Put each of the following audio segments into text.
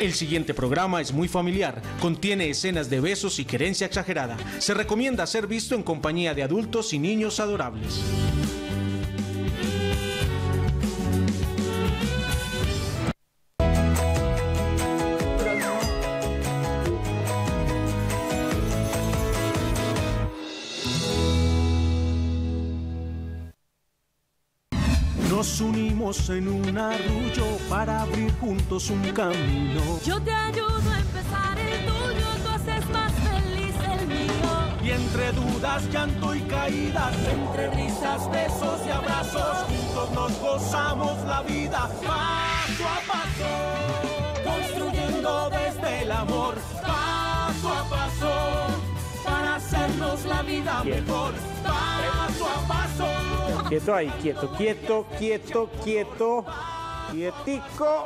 El siguiente programa es muy familiar, contiene escenas de besos y querencia exagerada. Se recomienda ser visto en compañía de adultos y niños adorables. Nos unimos en un arrullo para abrir juntos un camino. Yo te ayudo a empezar el tuyo, tú haces más feliz el mío. Y entre dudas, llanto y caídas, entre risas, besos y abrazos, juntos nos gozamos la vida paso a paso, construyendo desde el amor paso a paso, para hacernos la vida mejor paso a paso. Quieto ahí, quieto, quieto, quieto, quieto, quietico.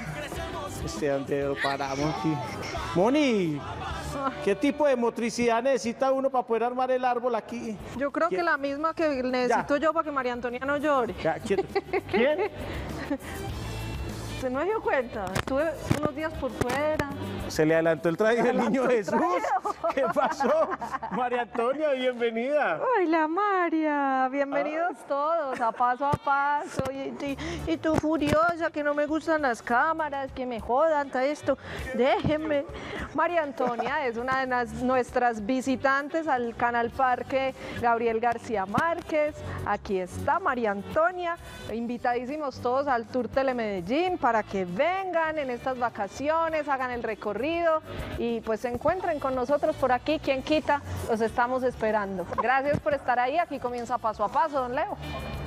Antes lo paramos aquí. Moni, ¿qué tipo de motricidad necesita uno para poder armar el árbol aquí? Yo creo que la misma que necesito yo para que María Antonia no llore. Ya, quieto. ¿Quién? ¿Se no dio cuenta? Estuve unos días por fuera. Se le adelantó el traje del niño Jesús. ¿Qué pasó? María Antonia, bienvenida. Hola, María. Bienvenidos todos a Paso. Y tú furiosa, que no me gustan las cámaras, que me jodan, todo esto. Déjenme. María Antonia es una de nuestras visitantes al Canal Parque Gabriel García Márquez. Aquí está María Antonia. Invitadísimos todos al Tour Telemedellín para que vengan en estas vacaciones, hagan el recorrido y pues se encuentren con nosotros por aquí. Quien quita, los estamos esperando. Gracias por estar ahí. Aquí comienza Paso a Paso, don Leo.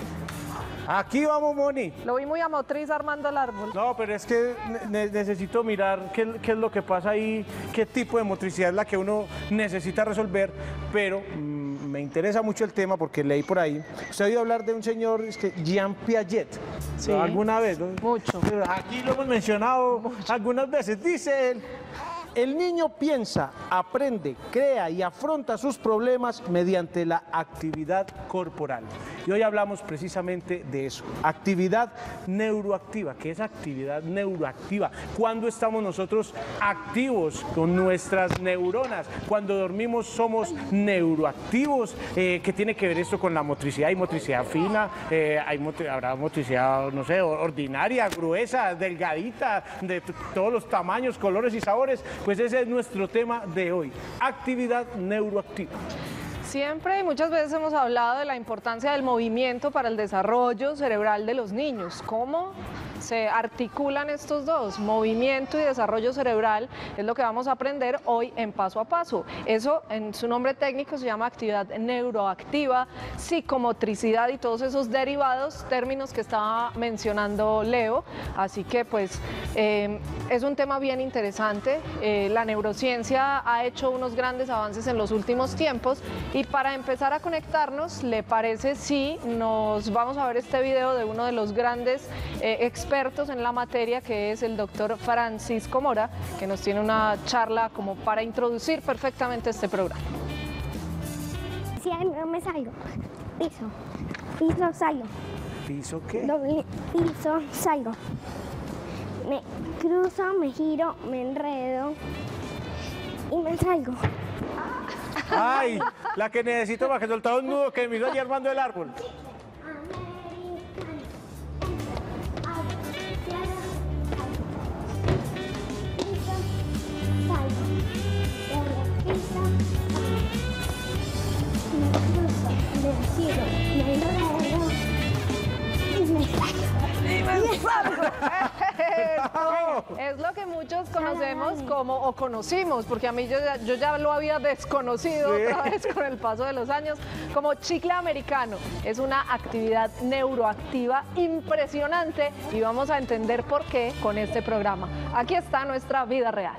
Aquí vamos, Moni. Lo vi muy a motriz armando el árbol. No, pero es que necesito mirar qué es lo que pasa ahí, qué tipo de motricidad es la que uno necesita resolver, pero me interesa mucho el tema porque leí por ahí. Usted ha oído hablar de un señor, es que Jean Piaget. Sí. ¿Alguna vez? ¿No? Mucho. Aquí lo hemos mencionado algunas veces. Dice él: el niño piensa, aprende, crea y afronta sus problemas mediante la actividad corporal. Y hoy hablamos precisamente de eso, actividad neuroactiva. ¿Qué es actividad neuroactiva? Cuando estamos nosotros activos con nuestras neuronas, cuando dormimos somos neuroactivos. ¿Qué tiene que ver esto con la motricidad? Hay motricidad fina, habrá motricidad, no sé, ordinaria, gruesa, delgadita, de todos los tamaños, colores y sabores. Pues ese es nuestro tema de hoy, actividad neuroactiva. Siempre y muchas veces hemos hablado de la importancia del movimiento para el desarrollo cerebral de los niños. ¿Cómo se articulan estos dos? Movimiento y desarrollo cerebral es lo que vamos a aprender hoy en Paso a Paso. Eso en su nombre técnico se llama actividad neuroactiva, psicomotricidad y todos esos derivados, términos que estaba mencionando Leo. Así que pues es un tema bien interesante. La neurociencia ha hecho unos grandes avances en los últimos tiempos. Y para empezar a conectarnos, ¿le parece si nos vamos a ver este video de uno de los grandes expertos en la materia, que es el doctor Francisco Mora, que nos tiene una charla como para introducir perfectamente este programa? Si no me salgo, piso, salgo. ¿Piso qué? Doble piso, salgo. Me cruzo, me giro, me enredo y me salgo. Ay, la que necesito para que soltar un nudo que me hizo allí armando el árbol. Es lo que muchos conocemos como, o conocimos, porque a mí yo ya lo había desconocido otra vez con el paso de los años, como chicle americano. Es una actividad neuroactiva impresionante y vamos a entender por qué con este programa. Aquí está nuestra vida real.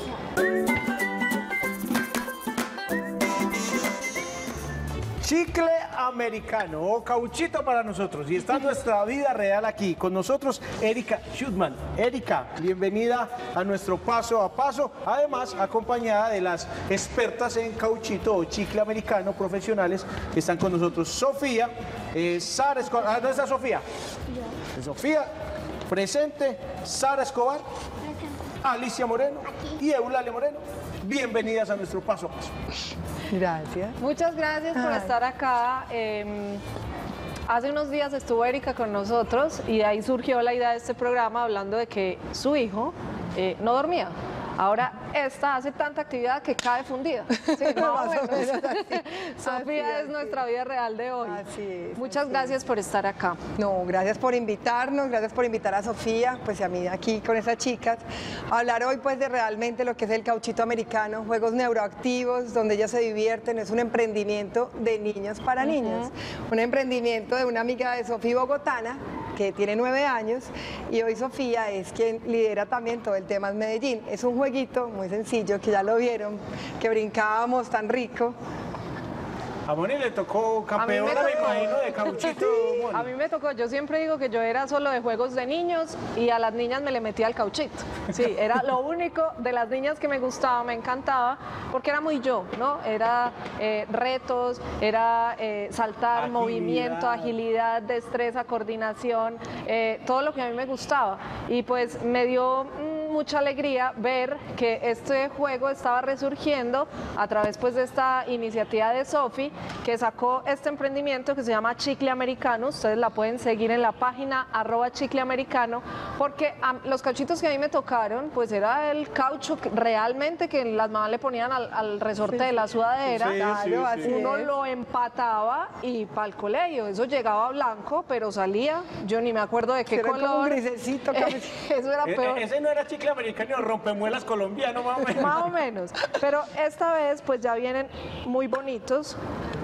Chicle americano o cauchito para nosotros. Y está nuestra vida real aquí. Con nosotros, Erika Schutman. Erika, bienvenida a nuestro Paso a Paso. Además, acompañada de las expertas en cauchito o chicle americano profesionales que están con nosotros. Sofía, Sara Escobar. ¿Dónde está Sofía? Sofía, presente. Sara Escobar. Alicia Moreno y Eulalia Moreno. Bienvenidas a nuestro paso a paso. Gracias. Muchas gracias por estar acá. Hace unos días estuvo Erika con nosotros y de ahí surgió la idea de este programa hablando de que su hijo no dormía. Ahora esta hace tanta actividad que cae fundida. Sí, más o menos. Sofía es nuestra vida real de hoy. Así es. Muchas gracias por estar acá. No, gracias por invitarnos, gracias por invitar a Sofía, pues y a mí aquí con esas chicas, a hablar hoy pues de realmente lo que es el cauchito americano, juegos neuroactivos, donde ellas se divierten, es un emprendimiento de niños para niñas, un emprendimiento de una amiga de Sofía bogotana, que tiene 9 años, y hoy Sofía es quien lidera también todo el tema en Medellín. Es un jueguito muy sencillo, que ya lo vieron, que brincábamos tan rico. A Moni le tocó campeona, me imagino, de cauchito. A mí me tocó, yo siempre digo que yo era solo de juegos de niños y a las niñas me le metía el cauchito. Sí, era lo único de las niñas que me gustaba, me encantaba, porque era muy yo, ¿no? Era retos, era saltar, Agilidad. movimiento, agilidad, destreza, coordinación, todo lo que a mí me gustaba. Y pues me dio mucha alegría ver que este juego estaba resurgiendo a través pues de esta iniciativa de Sofi, que sacó este emprendimiento que se llama Chicle Americano. Ustedes la pueden seguir en la página @chicleamericano, porque los cauchitos que a mí me tocaron pues era el caucho realmente que las mamás le ponían al resorte de la sudadera. Así Uno es. lo empataba y para el colegio, eso llegaba blanco, pero salía, yo ni me acuerdo de qué Era como un color. grisecito. Eso era peor. Ese no era chicle americano, rompemuelas colombiano, más o menos. Más o menos, pero esta vez pues ya vienen muy bonitos.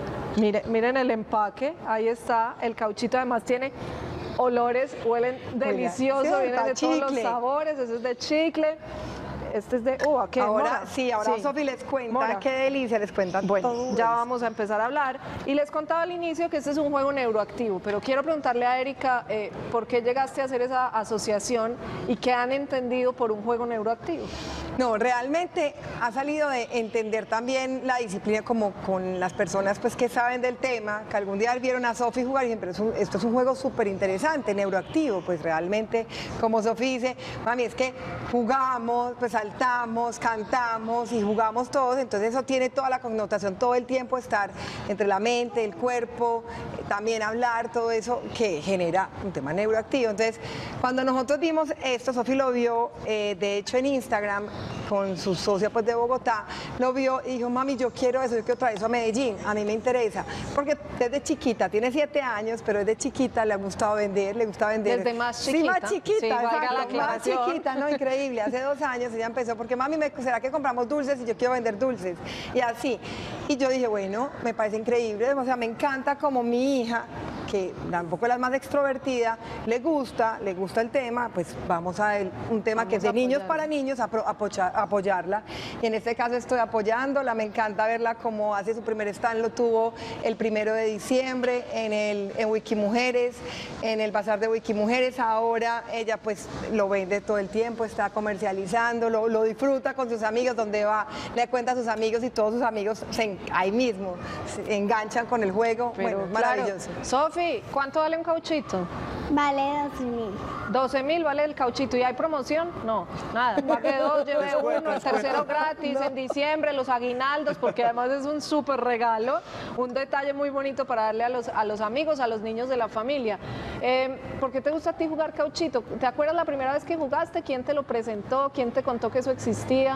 Miren el empaque, ahí está, el cauchito además tiene olores, huelen delicioso, ¿cierto? vienen de todos los Chicle. sabores, ese es de chicle, este es de, ¿qué? Ahora, Mora. sí, ahora Sofi les cuenta, Mora. qué delicia, les cuenta Bueno, todo ya eso. vamos a empezar a hablar. Y les contaba al inicio que este es un juego neuroactivo, pero quiero preguntarle a Erika, ¿por qué llegaste a hacer esa asociación y qué han entendido por un juego neuroactivo? No, realmente ha salido de entender también la disciplina como con las personas pues que saben del tema, que algún día vieron a Sofi jugar y dicen, pero esto es un juego súper interesante, neuroactivo, pues realmente, como Sofi dice, mami, es que jugamos, pues saltamos, cantamos y jugamos todos, entonces eso tiene toda la connotación, todo el tiempo estar entre la mente, el cuerpo, también hablar, todo eso que genera un tema neuroactivo. Entonces, cuando nosotros vimos esto, Sofi lo vio, de hecho en Instagram, con su socia pues de Bogotá, lo vio y dijo, mami, yo quiero eso, yo quiero traer eso a Medellín, a mí me interesa, porque desde chiquita, tiene 7 años, pero desde chiquita le ha gustado vender, Desde más chiquita. Sí, más chiquita, Sí, valga la exacto, más aclaración. chiquita, no, increíble, hace 2 años ella empezó, porque mami, ¿será que compramos dulces y yo quiero vender dulces? Y así, y yo dije, bueno, me parece increíble, o sea, me encanta como mi hija, que tampoco es la más extrovertida, le gusta el tema, pues vamos a un tema que es de Vamos a niños apoyarla. para niños, apoyarla. Y en este caso estoy apoyándola, me encanta verla como hace su primer stand, lo tuvo el 1 de diciembre en Wikimujeres, en el bazar de Wikimujeres. Ahora ella pues lo vende todo el tiempo, está comercializando, lo disfruta con sus amigos, donde va, le cuenta a sus amigos y todos sus amigos ahí mismo se enganchan con el juego. Pero Bueno, claro. maravilloso. Sofi, ¿cuánto vale un cauchito? Vale 12.000. 12.000 vale el cauchito. ¿Y hay promoción? No, nada. Pague 2, lleve Descuento, 1, el tercero gratis en diciembre, los aguinaldos, porque además es un súper regalo, un detalle muy bonito para darle a los amigos, a los niños de la familia. ¿Por qué te gusta a ti jugar cauchito? ¿Te acuerdas la primera vez que jugaste? ¿Quién te lo presentó? ¿Quién te contó que eso existía?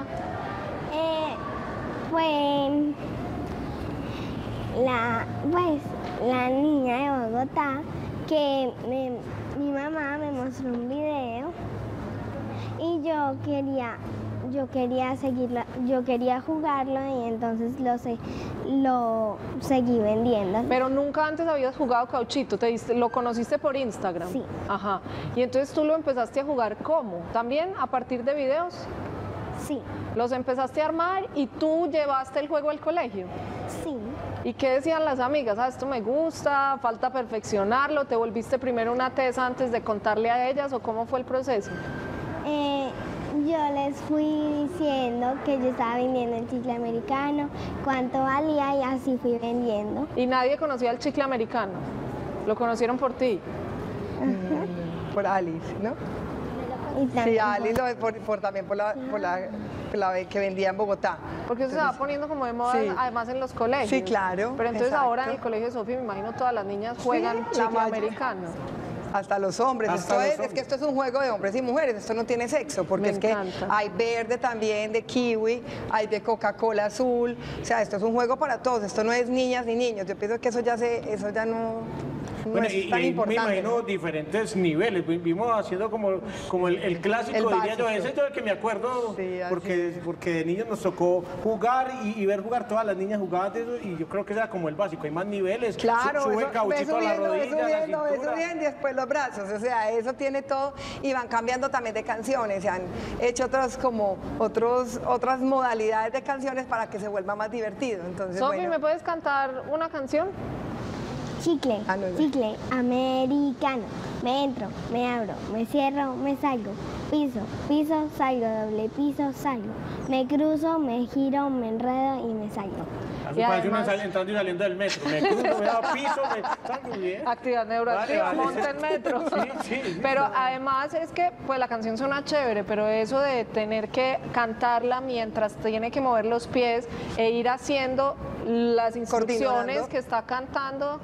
Fue la niña de Bogotá que mi mamá me mostró un video y yo quería seguirla, yo quería jugarlo y entonces lo seguí vendiendo. Pero nunca antes habías jugado cauchito, lo conociste por Instagram. Sí. Ajá. Y entonces tú lo empezaste a jugar ¿cómo? ¿También a partir de videos? Sí, Los empezaste a armar y tú llevaste el juego al colegio. sí. ¿Y qué decían las amigas? Ah, esto me gusta, falta perfeccionarlo, ¿te volviste primero una tesa antes de contarle a ellas o cómo fue el proceso? Yo les fui diciendo que yo estaba vendiendo el chicle americano, cuánto valía y así fui vendiendo. Y nadie conocía el chicle americano, lo conocieron por ti. Por Alice, ¿no? y Sí, también Alice lo es también por la que vendía en Bogotá. Porque eso se va poniendo como de moda, sí. además en los colegios. Sí, claro, Pero entonces exacto. ahora en el colegio de Sofía, me imagino todas las niñas juegan la chicle mayoría. americano. Hasta los hombres. Hasta los Es hombres. que esto es un juego de hombres y mujeres, esto no tiene sexo, porque Me es que encanta. hay verde también, de kiwi, hay de Coca-Cola azul, o sea, esto es un juego para todos, esto no es niñas ni niños, yo pienso que eso ya no Bueno, es tan me importante. imagino diferentes niveles. Vimos haciendo como el clásico, El diría yo. básico. Ese es el que me acuerdo, Sí, así porque de niños nos tocó jugar y ver jugar todas las niñas jugaban de eso. Y yo creo que era como el básico. Hay más niveles. Claro, Sube eso, cauchito a la rodilla, a la cintura. subiendo y después los brazos, o sea, eso tiene todo y van cambiando también de canciones, se han hecho otras modalidades de canciones para que se vuelva más divertido. Entonces, Sofi, bueno, ¿me puedes cantar una canción? chicle, Ah, no, no. chicle americano. Me entro, me abro, me cierro, me salgo. Piso, piso, salgo, doble piso, salgo. Me cruzo, me giro, me enredo y me salgo. Así Y parece uno además- entrando y saliendo del metro. Me cruzo, me da piso, está muy bien. Actividad neuroactiva, Vale, vale. monta en metro. Sí. Pero además es que pues la canción suena chévere, pero eso de tener que cantarla mientras tiene que mover los pies e ir haciendo las instrucciones Coordinando. que está cantando,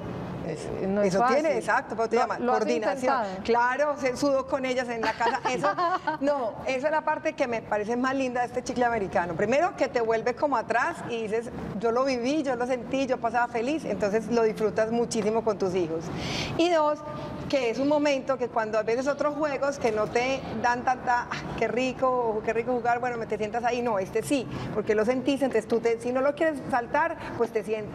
no es eso fácil. tiene, exacto, pero te llama ¿Lo has coordinación. intentado? Claro, se sudo con ellas en la casa. Esa es la parte que me parece más linda de este chicle americano. Primero, que te vuelve como atrás y dices, yo lo viví, yo lo sentí, yo pasaba feliz, entonces lo disfrutas muchísimo con tus hijos. Y dos, que es un momento que cuando a veces otros juegos que no te dan tanta, qué rico jugar, bueno, te sientas ahí, no, este sí, porque lo sentís, entonces si no lo quieres saltar, pues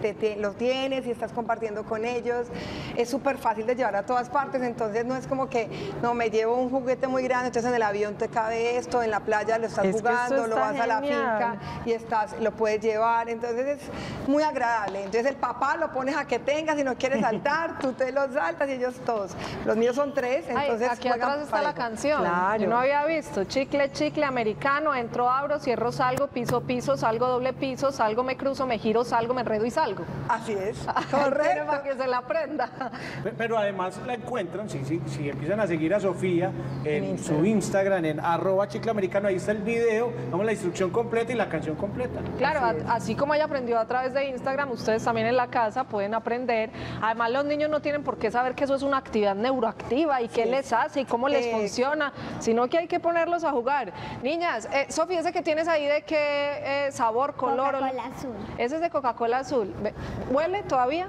lo tienes y estás compartiendo con ellos. Es súper fácil de llevar a todas partes, entonces no es como que, no, me llevo un juguete muy grande, entonces en el avión te cabe esto, en la playa lo estás Es que eso jugando, lo está vas a la genial. finca y lo puedes llevar, entonces es muy agradable. Entonces el papá lo pones a que tenga, si no quiere saltar, tú te los saltas y ellos todos. Los míos son 3, Ay, entonces aquí juegan atrás está la parejo. canción. Claro. Yo no había visto. Chicle, chicle americano, entro, abro, cierro, salgo, piso, piso, salgo, doble piso, salgo, me cruzo, me giro, salgo, me enredo y salgo. Así es, Correcto. correcto. Para que se la aprenda. Pero además la encuentran, si empiezan a seguir a Sofía en su Instagram, en @chicleamericano, ahí está el video, damos la instrucción completa y la canción completa. Claro, así como ella aprendió a través de Instagram, ustedes también en la casa pueden aprender. Además, los niños no tienen por qué saber que eso es una actividad neuroactiva y qué les hace y cómo les funciona, sino que hay que ponerlos a jugar. Niñas, Sofía, ese que tienes ahí, ¿de qué sabor, color? Coca-Cola azul. Ese es de Coca-Cola azul. ¿Huele todavía?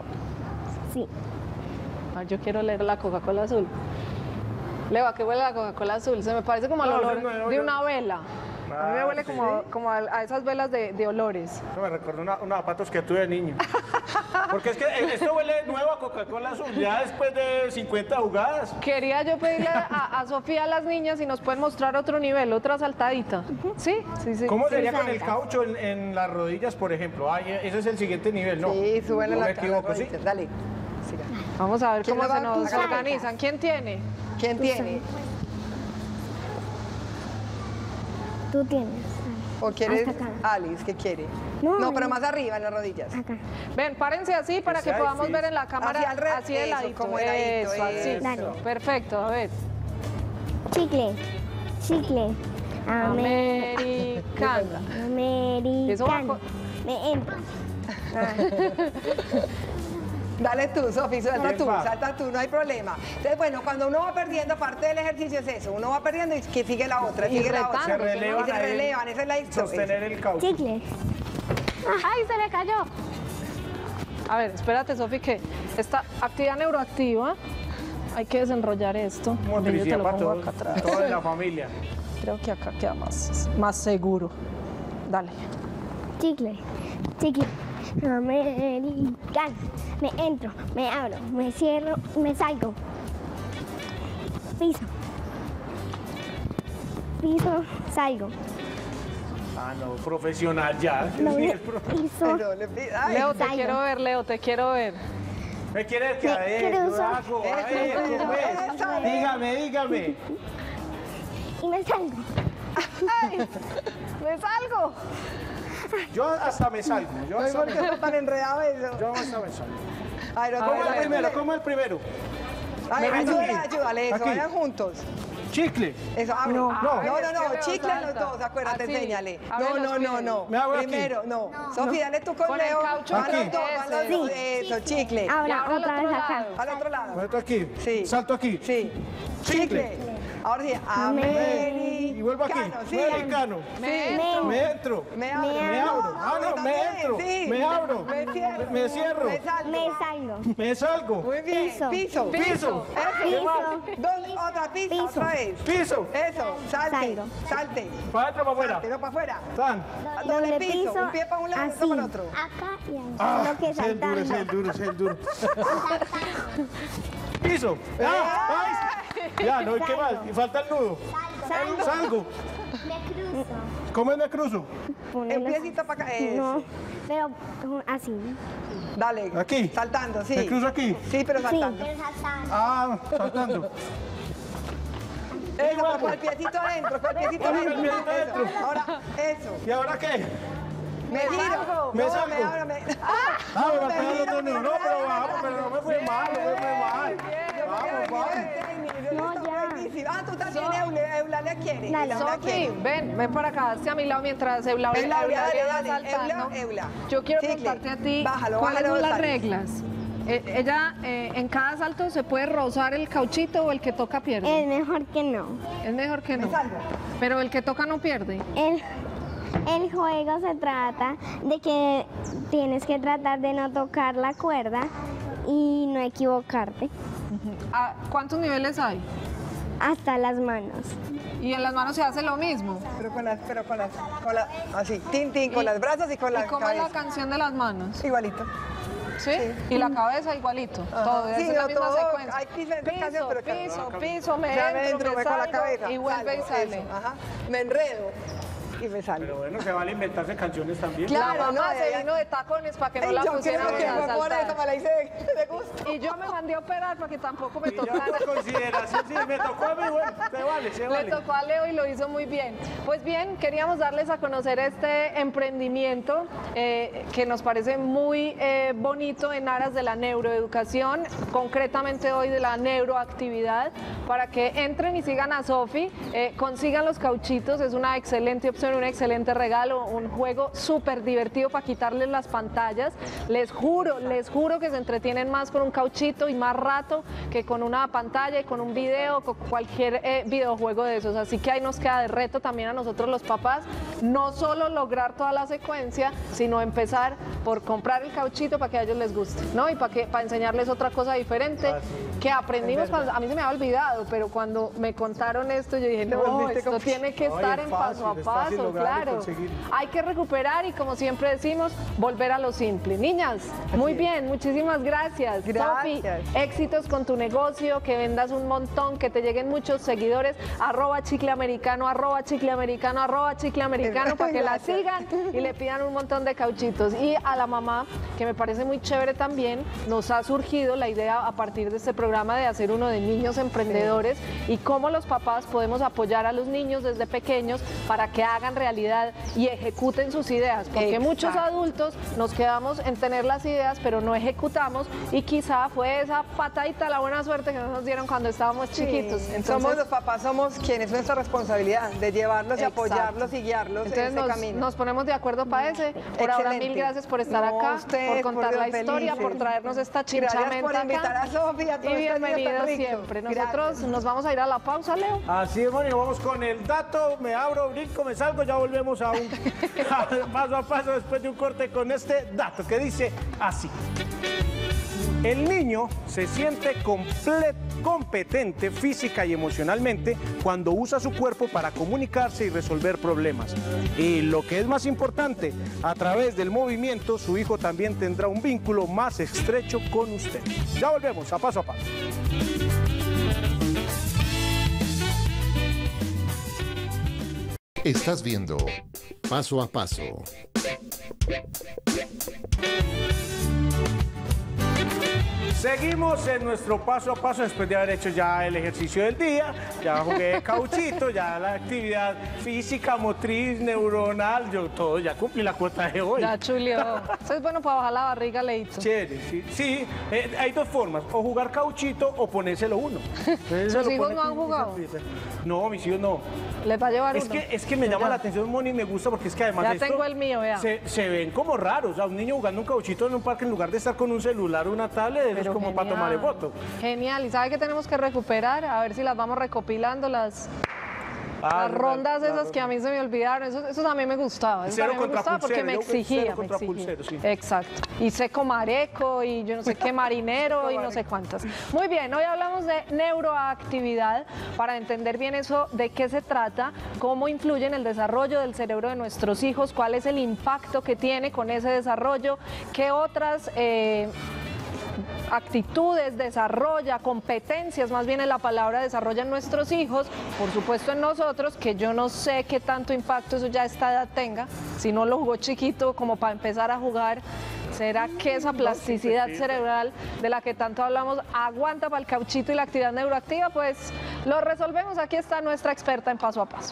Sí. Ah, yo quiero leer la Coca-Cola azul. Leo, ¿a qué huele la Coca-Cola azul? Se me parece como al No, olor no, de yo- una vela. A mí me Ah, huele sí. como a esas velas de olores. Eso me recordó unos zapatos que tuve de niño. Porque es que esto huele nuevo a Coca-Cola azul, ya después de 50 jugadas. Quería yo pedirle a Sofía, a las niñas, si nos pueden mostrar otro nivel, otra saltadita. ¿Sí? Sí. ¿Cómo sería con saltas. el caucho en las rodillas, por ejemplo? Ay, ese es el siguiente nivel, ¿no? Sí, súbele No la me equivoco, ¿sí? Dale. Siga. Vamos a ver ¿Quién cómo le va se a nos tus saltas? organizan. ¿Quién tiene? ¿Quién tiene? Tú tienes. ¿O quieres Hasta acá. Alice? ¿Qué quiere? No, No, pero no. más arriba, en las rodillas. Acá. Ven, párense así para que sea podamos difícil. ver en la cámara. Hacia el revés, Así de eso, ladito. como de ladito, Eso, así. eso. Dale. Perfecto, a ver. Chicle, chicle. Americana. Eso va Americano. Me entro. Dale tú, Sofi, suelta tú, Va. salta tú, no hay problema. Entonces, bueno, cuando uno va perdiendo, parte del ejercicio es eso, uno va perdiendo y que sigue la otra, Y sigue la retando, otra. Se relevan, Y se ahí, relevan, esa es la historia. sostener el caucho. Chicle. ¡Ay, se me cayó! A ver, espérate, Sofi, que esta actividad neuroactiva, hay que desenrollar esto. Ven, yo te Motricidad lo para pongo todos, acá atrás. toda la familia. Creo que acá queda más seguro. Dale. Chicle, chicle. Americano. Me entro, me abro, me cierro, me salgo. Piso. Piso, salgo. Ah, no, profesional ya. Sí, Doble es piso. Pero le pido- ay, Leo, te salgo. quiero ver, Leo, te quiero ver. ¿Me quiere que Me a ver, yo cruzo. hago? A ver, ¿cómo es? Eso. Dígame. Y me salgo. ¡Me salgo! Yo hasta me salgo. Yo No sé hasta por me qué está tan enredado eso. yo hasta me salgo. Ay, no, ¿Cómo a es el ver, primero? ¿Cómo es el primero? Ay, Me meto aquí. ayúdale, eso, Aquí. vayan juntos. Chicle. Eso, abre. No. No, chicle los salta. dos, acuérdate, Así, enséñale. abre los No. Me hago aquí. Primero, no. Sofi, dale tú con Con el Leo. caucho Van los aquí. dos, van los dos. Eso, chicle. Y Ahora ahora al otra otro vez acá. lado. Al otro lado. Meto aquí. Sí. Salto aquí. Sí. Chicle. Ahora sí, Y vuelvo aquí. Sí. Americano. Me entro. Me abro. Me abro. Ah, no, me entro. Sí. Me abro. Me cierro. Me salto. Me salgo. Me salgo. Muy bien. Piso. Piso. Piso. Piso. Otra pista, otra vez. Piso. Eso, salte. Salgo. Salte. Para adentro, para afuera. Salte, no para afuera. Tan. Doble piso. Un pie para un lado, otro así. para el otro. Acá y ahí. Ah, Lo que es el duro, es el saltando. duro, es el duro. Piso. Ay. Ya, no hay que más. Y falta el nudo. Salgo. Me cruzo. ¿Cómo es me cruzo? Un piecito para acá. No, pero así. Dale. Aquí. Saltando, sí. ¿Me cruzo aquí? Sí, pero saltando. Ah, saltando. Eso, con el piecito adentro, con el piecito Con el adentro. piecito adentro. Eso. Ahora, eso. ¿Y ahora qué? Me giro. Me No, salgo. ahora me... Ah, me va a pegar el otro nudo. No, pero vamos, pero no me fue mal, no me fue mal. Vamos. No, ya. Ah, tú también, Eulalia quiere. Dale. Eulalia Sofi, quiere. ven para acá, hacia mi lado mientras Eulalia Eulalia, dale, va dale. saltando. Eula. Yo quiero Chicle. preguntarte a ti, Bájalo, ¿cuáles bájalo, son las dale. reglas? Ella, en cada salto se puede rozar el cauchito o el que toca pierde. Es mejor que no. Es mejor que no. salgo. Pero el que toca no pierde. El juego se trata de que tienes que tratar de no tocar la cuerda y no equivocarte. Ah, ¿cuántos niveles hay? Hasta las manos. Y en las manos se hace lo mismo. Pero con las, así, tin, con los brazos y con la ¿Y cómo es cabeza. la canción de las manos? Igualito. ¿Sí? Y la cabeza igualito. Todo, Sí, es la no, misma todo, secuencia. hay diferentes canciones, pero Piso, me Ya entro, me voy con la salgo cabeza. y vuelve y salgo, sale. eso, ajá. Me enredo y me salgo. Pero bueno, se vale inventarse canciones también. Claro. La mamá no, se ella- vino de tacones para que no Ey, la yo pusiéramos creo que a fue por eso, me saltar. la hice de gusto. Y yo me mandé a operar para que tampoco me Y yo tocara. por consideración, sí, me tocó a mí, bueno, se vale, se Le vale. tocó a Leo y lo hizo muy bien. Pues bien, queríamos darles a conocer este emprendimiento que nos parece muy bonito en aras de la neuroeducación, concretamente hoy de la neuroactividad, para que entren y sigan a Sofi, consigan los cauchitos, es una excelente opción, un excelente regalo, un juego súper divertido para quitarles las pantallas. Les juro que se entretienen más con un cauchito y más rato que con una pantalla y con un video, con cualquier videojuego de esos. Así que ahí nos queda de reto también a nosotros los papás, no solo lograr toda la secuencia, sino empezar por comprar el cauchito para que a ellos les guste, ¿no? Y para enseñarles otra cosa diferente que aprendimos cuando, a mí se me había olvidado, pero cuando me contaron esto yo dije, no, volviste esto como- tiene que Ay, estar es en fácil, paso a es fácil paso, lograrlo y claro. conseguir. Hay que recuperar y como siempre decimos, volver a lo simple. Niñas, muy bien, muchísimas gracias. Sofi, Gracias. éxitos con tu negocio, que vendas un montón, que te lleguen muchos seguidores, @chicleamericano, @chicleamericano, @chicleamericano, para que la Gracias. sigan y le pidan un montón de cauchitos. Y a la mamá, que me parece muy chévere también, nos ha surgido la idea a partir de este programa de hacer uno de niños emprendedores y cómo los papás podemos apoyar a los niños desde pequeños para que hagan realidad y ejecuten sus ideas, porque Exacto. muchos adultos nos quedamos en tener las ideas pero no ejecutamos y quizá fue esa patadita la buena suerte que nos dieron cuando estábamos chiquitos. Sí, Entonces, somos los papás, somos quienes, nuestra responsabilidad de llevarlos y Exacto. apoyarlos y guiarlos Entonces en ese nos, camino. nos ponemos de acuerdo para ese. Por ahora, Excelente. mil gracias por estar No, acá, ustedes, por contar por la Dios, historia, felices. por traernos esta Gracias chinchamenta por invitar acá. a Sofi, a todo Y este niño tan bienvenidos rico. siempre. Nosotros Gracias. nos vamos a ir a la pausa, Leo. Así es, bueno, y vamos con el dato, me abro, brinco, me salgo, ya volvemos a un paso a paso después de un corte con este dato que dice así. El niño se siente competente física y emocionalmente cuando usa su cuerpo para comunicarse y resolver problemas. Y lo que es más importante, a través del movimiento su hijo también tendrá un vínculo más estrecho con usted. Ya volvemos a paso a paso. Estás viendo Paso a Paso. Seguimos en nuestro paso a paso después de haber hecho ya el ejercicio del día, ya jugué cauchito, ya la actividad física, motriz, neuronal, yo todo, ya cumplí la cuota de hoy. Ya chulió. Eso es bueno para bajar la barriga, Leito. Chévere, sí. Sí, hay dos formas, o jugar cauchito o ponérselo uno. ¿Sus hijos no han jugado? No, mis hijos no. Les va a llevar uno. Es que me llama la atención, Moni, y me gusta porque es que además Ya de esto, tengo el mío, vea. Se ven como raros, o sea, un niño jugando un cauchito en un parque en lugar de estar con un celular o una tablet, eso es como para tomar foto. Genial, ¿y sabe qué tenemos que recuperar? A ver si las vamos recopilando, las rondas esas que a mí se me olvidaron, eso también me gustaba. Eso también me gustaba porque me exigía. Pulsero, sí. Exacto. Y seco mareco y yo no sé qué marinero y no sé cuántas. Muy bien, hoy hablamos de neuroactividad para entender bien eso, de qué se trata, cómo influye en el desarrollo del cerebro de nuestros hijos, cuál es el impacto que tiene con ese desarrollo, qué otras actitudes desarrolla, competencias, más bien es la palabra, desarrollan nuestros hijos, por supuesto en nosotros, que yo no sé qué tanto impacto eso ya a esta edad tenga, si no lo jugó chiquito como para empezar a jugar. ¿Será que esa plasticidad cerebral de la que tanto hablamos aguanta para el cauchito y la actividad neuroactiva? Pues lo resolvemos, aquí está nuestra experta en paso a paso.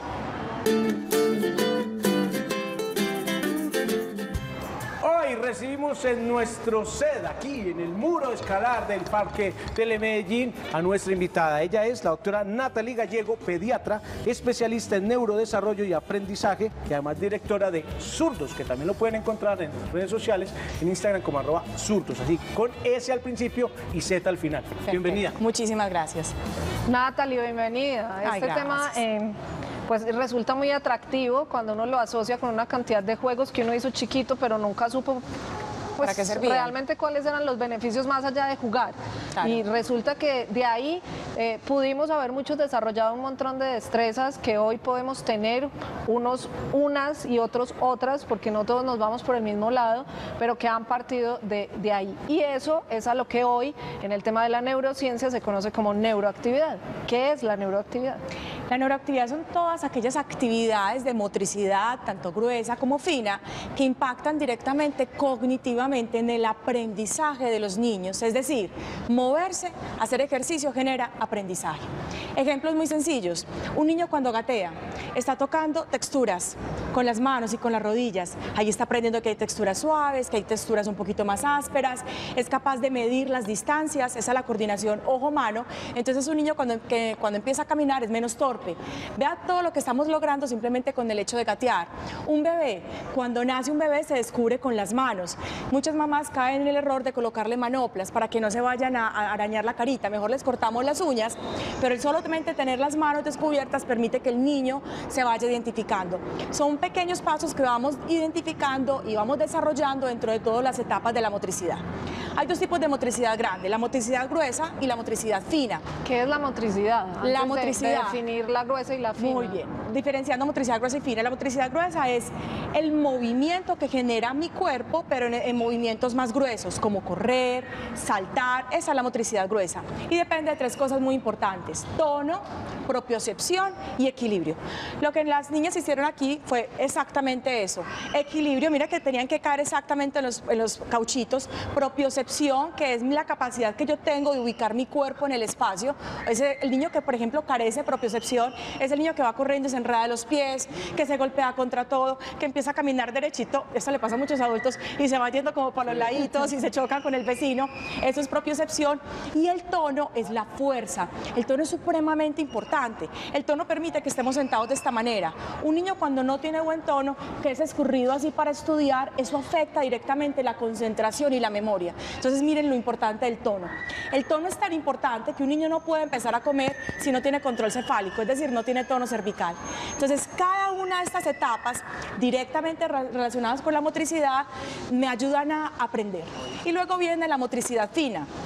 Hoy recibimos en nuestro set, aquí en el muro escalar del Parque Telemedellín, a nuestra invitada. Ella es la doctora Natalie Gallego, pediatra, especialista en neurodesarrollo y aprendizaje, y además directora de Zurdos, que también lo pueden encontrar en redes sociales, en Instagram como @zurdos, así con S al principio y Z al final. Perfecto. Bienvenida. Muchísimas gracias. Natalie, bienvenida. Ay, Este tema pues resulta muy atractivo cuando uno lo asocia con una cantidad de juegos que uno hizo chiquito, pero nunca supo ¿Para qué servían? Realmente cuáles eran los beneficios más allá de jugar. Claro. Y resulta que de ahí pudimos haber muchos desarrollado un montón de destrezas que hoy podemos tener, unos unas y otros otras, porque no todos nos vamos por el mismo lado, pero que han partido de ahí. Y eso es a lo que hoy en el tema de la neurociencia se conoce como neuroactividad. ¿Qué es la neuroactividad? La neuroactividad son todas aquellas actividades de motricidad, tanto gruesa como fina, que impactan directamente cognitivamente en el aprendizaje de los niños. Es decir, moverse, hacer ejercicio genera aprendizaje. Ejemplos muy sencillos. Un niño cuando gatea está tocando texturas con las manos y con las rodillas. Ahí está aprendiendo que hay texturas suaves, que hay texturas un poquito más ásperas. Es capaz de medir las distancias, esa es la coordinación ojo-mano. Entonces un niño cuando empieza a caminar es menos torpe. Vea todo lo que estamos logrando simplemente con el hecho de gatear. Un bebé, cuando nace un bebé se descubre con las manos. Muchas mamás caen en el error de colocarle manoplas para que no se vayan a arañar la carita. Mejor les cortamos las uñas, pero el solamente tener las manos descubiertas permite que el niño se vaya identificando. Son pequeños pasos que vamos identificando y vamos desarrollando dentro de todas las etapas de la motricidad. Hay dos tipos de motricidad grande, la motricidad gruesa y la motricidad fina. ¿Qué es la motricidad? La Antes motricidad. de definir la gruesa y la fina. Muy bien, diferenciando motricidad gruesa y fina. La motricidad gruesa es el movimiento que genera mi cuerpo, pero en movimientos más gruesos, como correr, saltar, esa es la motricidad gruesa. Y depende de tres cosas muy importantes: tono, propiocepción y equilibrio. Lo que las niñas hicieron aquí fue exactamente eso. Equilibrio, mira que tenían que caer exactamente en los cauchitos. Propiocepción, que es la capacidad que yo tengo de ubicar mi cuerpo en el espacio. El niño que, por ejemplo, carece de propiocepción es el niño que va corriendo y se enreda los pies, que se golpea contra todo, que empieza a caminar derechito. Esto le pasa a muchos adultos y se va yendo como para los laditos y se chocan con el vecino. Eso es propiocepción. Y el tono es la fuerza. El tono es supremamente importante. El tono permite que estemos sentados de esta manera. Un niño cuando no tiene buen tono, que es escurrido así para estudiar, eso afecta directamente la concentración y la memoria. Entonces miren lo importante del tono. El tono es tan importante que un niño no puede empezar a comer si no tiene control cefálico, es decir, no tiene tono cervical. Entonces cada una de estas etapas directamente relacionadas con la motricidad me ayudan a aprender. Y luego viene la motricidad fina.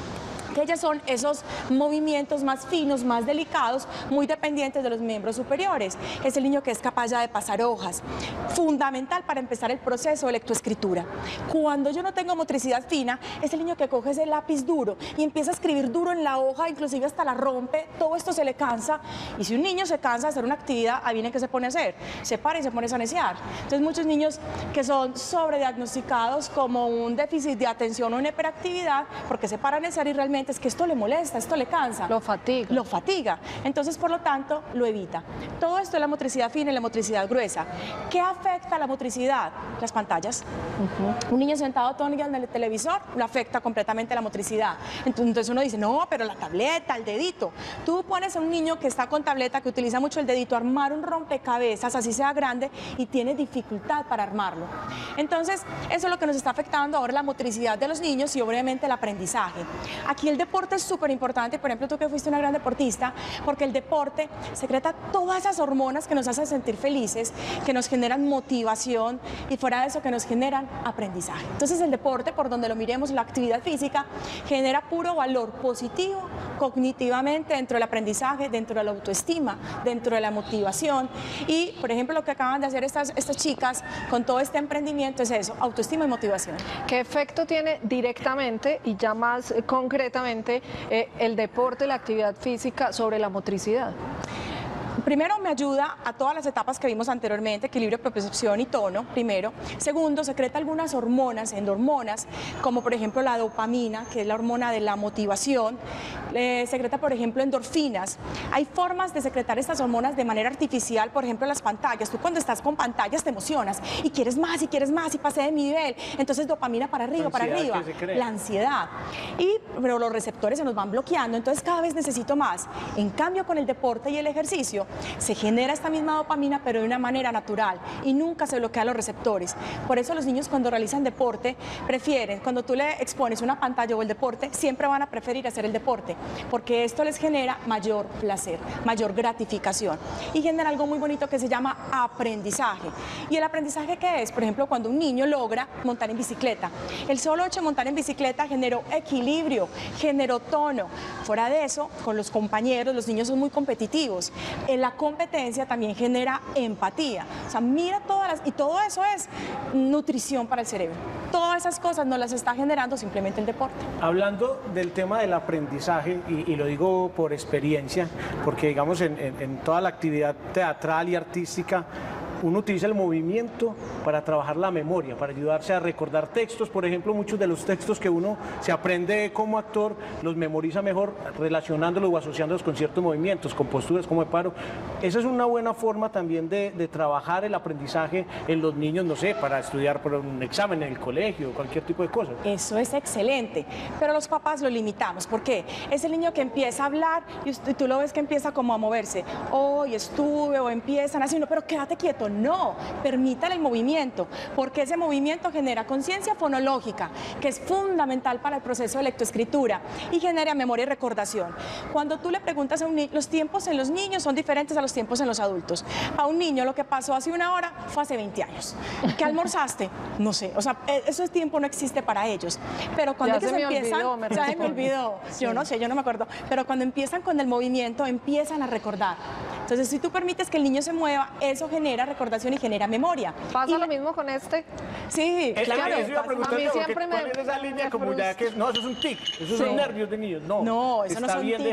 que ellas son esos movimientos más finos, más delicados, muy dependientes de los miembros superiores. Es el niño que es capaz ya de pasar hojas, fundamental para empezar el proceso de lectoescritura. Cuando yo no tengo motricidad fina, es el niño que coge ese lápiz duro y empieza a escribir duro en la hoja, inclusive hasta la rompe, todo esto se le cansa, y si un niño se cansa de hacer una actividad, adivinen qué se pone a hacer, se para y se pone a sanesear. Entonces muchos niños que son sobrediagnosticados como un déficit de atención o una hiperactividad, porque se paran a sanesear y realmente es que esto le molesta, esto le cansa. Lo fatiga. Lo fatiga. Entonces, por lo tanto, lo evita. Todo esto es la motricidad fina y la motricidad gruesa. ¿Qué afecta a la motricidad? Las pantallas. Un niño sentado todo el día en el televisor le afecta completamente la motricidad. Entonces uno dice, no, pero la tableta, el dedito. Tú pones a un niño que está con tableta, que utiliza mucho el dedito, a armar un rompecabezas, así sea grande, y tiene dificultad para armarlo. Entonces, eso es lo que nos está afectando ahora, la motricidad de los niños y obviamente el aprendizaje. Aquí el deporte es súper importante, por ejemplo, tú que fuiste una gran deportista, porque el deporte secreta todas esas hormonas que nos hacen sentir felices, que nos generan motivación y fuera de eso que nos generan aprendizaje. Entonces el deporte, por donde lo miremos, la actividad física, genera puro valor positivo cognitivamente dentro del aprendizaje, dentro de la autoestima, dentro de la motivación. Y, por ejemplo, lo que acaban de hacer estas chicas con todo este emprendimiento es eso, autoestima y motivación. ¿Qué efecto tiene directamente y ya más concretamente el deporte, la actividad física sobre la motricidad? Primero, me ayuda a todas las etapas que vimos anteriormente, equilibrio, propiocepción y tono, primero. Segundo, secreta algunas hormonas, endormonas, como por ejemplo la dopamina, que es la hormona de la motivación. Secreta, por ejemplo, endorfinas. Hay formas de secretar estas hormonas de manera artificial, por ejemplo, las pantallas. Tú cuando estás con pantallas te emocionas y quieres más y pasé de mi nivel. Entonces, dopamina para arriba, para arriba. La ansiedad. Pero los receptores se nos van bloqueando, entonces cada vez necesito más. En cambio, con el deporte y el ejercicio, se genera esta misma dopamina, pero de una manera natural y nunca se bloquean los receptores. Por eso los niños cuando realizan deporte prefieren, cuando tú le expones una pantalla o el deporte, siempre van a preferir hacer el deporte, porque esto les genera mayor placer, mayor gratificación y genera algo muy bonito que se llama aprendizaje. ¿Y el aprendizaje qué es? Por ejemplo, cuando un niño logra montar en bicicleta. El solo hecho de montar en bicicleta generó equilibrio, generó tono. Fuera de eso, con los compañeros, los niños son muy competitivos. La competencia también genera empatía. O sea, mira y todo eso es nutrición para el cerebro. Todas esas cosas no las está generando simplemente el deporte. Hablando del tema del aprendizaje, y lo digo por experiencia, porque digamos en toda la actividad teatral y artística, uno utiliza el movimiento para trabajar la memoria, para ayudarse a recordar textos. Por ejemplo, muchos de los textos que uno se aprende como actor, los memoriza mejor relacionándolos o asociándolos con ciertos movimientos, con posturas, como de paro. Esa es una buena forma también de trabajar el aprendizaje en los niños, no sé, para estudiar por un examen en el colegio, cualquier tipo de cosas. Eso es excelente, pero los papás lo limitamos. ¿Por qué? Es el niño que empieza a hablar y tú lo ves que empieza como a moverse. Hoy estuve, o empiezan así, no, pero quédate quieto. No, permítale el movimiento, porque ese movimiento genera conciencia fonológica, que es fundamental para el proceso de lectoescritura y genera memoria y recordación. Cuando tú le preguntas a un niño, los tiempos en los niños son diferentes a los tiempos en los adultos. A un niño lo que pasó hace una hora fue hace 20 años. ¿Qué almorzaste? No sé, o sea, ese tiempo no existe para ellos. Pero cuando ellos empiezan, ya se me olvidó, sí. Yo no sé, yo no me acuerdo, pero cuando empiezan con el movimiento, empiezan a recordar. Entonces, si tú permites que el niño se mueva, eso genera recordación y genera memoria. ¿Pasa lo mismo con este? Sí, claro. A mí siempre ¿cuál es esa línea como ya que no, eso es un tic, eso son nervios de niños? No, eso no son tics,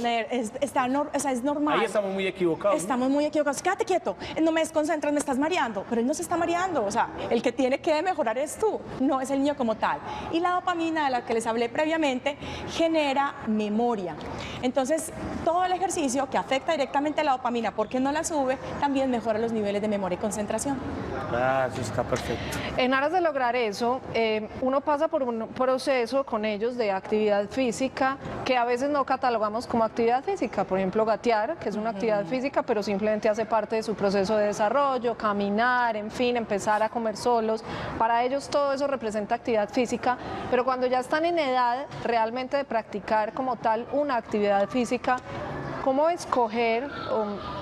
es normal. Ahí estamos muy equivocados. Estamos muy equivocados. Quédate quieto, no me desconcentras, me estás mareando. Pero él no se está mareando, o sea, el que tiene que mejorar es tú, no es el niño como tal. Y la dopamina de la que les hablé previamente genera memoria. Entonces, todo el ejercicio que afecta directamente a la dopamina porque no la sube, también mejora los niveles de memoria y concentración. Ah, eso está perfecto. En aras de lograr eso, uno pasa por un proceso con ellos de actividad física que a veces no catalogamos como actividad física. Por ejemplo, gatear, que es una actividad física, pero simplemente hace parte de su proceso de desarrollo, caminar, en fin, empezar a comer solos. Para ellos todo eso representa actividad física, pero cuando ya están en edad realmente de practicar como tal una actividad física, ¿cómo escoger